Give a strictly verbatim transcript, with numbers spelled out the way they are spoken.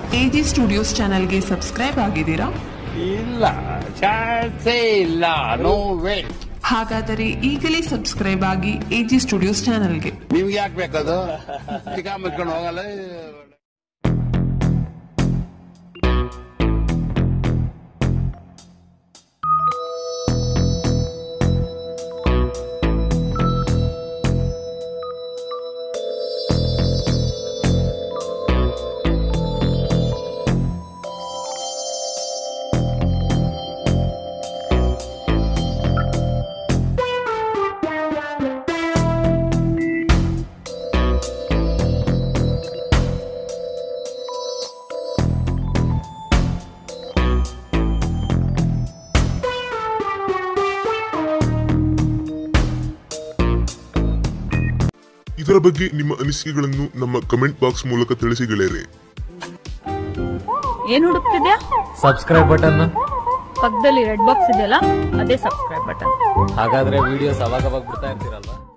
AG studios ಚಾನೆಲ್ಗೆ subscribe ಆಗಿದ್ದೀರಾ? ಇಲ್ಲ, ಚಾನ್ಸೇ ಇಲ್ಲ. No way. ಹಾಗಾದರೆ ಈಗಲೇ ಸಬ್ಸ್ಕ್ರೈಬ್ ಆಗಿ ಎಜಿ ಸ್ಟುಡಿಯೋಸ್ ಚಾನೆಲ್ಗೆ. ನಿಮ್ಗೆ ಯಾಕೆ ಬೇಕದು? ಚಿಕ್ಕ ಮುಚ್ಕೊಂಡು ಹೋಗಲ್ಲ. ಇದರ ಬಗ್ಗೆ ನಿಮ್ಮ ಅನಿಸಿಕೆಗಳನ್ನು ನಮ್ಮ ಕಮೆಂಟ್ ಬಾಕ್ಸ್ ಮೂಲಕ ತಿಳಿಸಿ ಗೆಳೆಯರೆ. ಏನ್ ಹುಡುಕ್ತಿದ್ಯಾ? Subscribe button. ಪಕ್ಕದಲ್ಲಿ ರೆಡ್ ಬಾಕ್ಸ್ ಇದೆಯಲ್ಲ, ಅದೇ ಸಬ್ಸ್ಕ್ರೈಬ್ ಬಟನ್. ಹಾಗಾದ್ರೆ ವಿಡಿಯೋಸ್ ಅವಾಗ ಅವಾಗ ಬಿಡ್ತಾ ಇರ್ತೀರಲ್ವಾ?